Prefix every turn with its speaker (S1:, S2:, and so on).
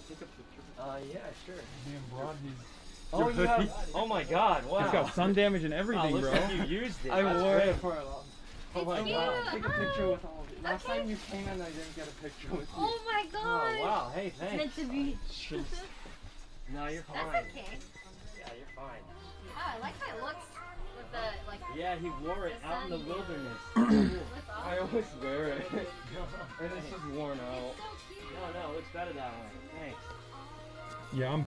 S1: take a picture?
S2: Yeah, sure.
S3: Damn broad,
S2: Oh, you have, oh my god, wow.
S3: It's got sun damage and everything,
S2: looks
S3: bro.
S2: like you used it.
S1: I
S2: That's
S1: wore
S2: great.
S1: it for a long.
S2: Oh my
S4: It's
S2: god.
S4: cute.
S1: Take a picture with all of you. Last time you came in, I didn't get a picture with you.
S4: Oh my god.
S2: Oh wow, hey,
S4: It's
S2: thanks.
S4: meant to be.
S2: No, you're fine.
S4: That's okay.
S2: Yeah, you're fine.
S4: Oh, I like how it looks with the, like...
S2: Yeah, he wore it
S4: The
S2: out in the
S4: sun.
S2: wilderness.
S4: That's
S1: I
S4: awesome.
S1: always wear it. And it's just worn out.
S4: So cute.
S2: No, it looks better that way. Thanks.
S3: Yeah, I'm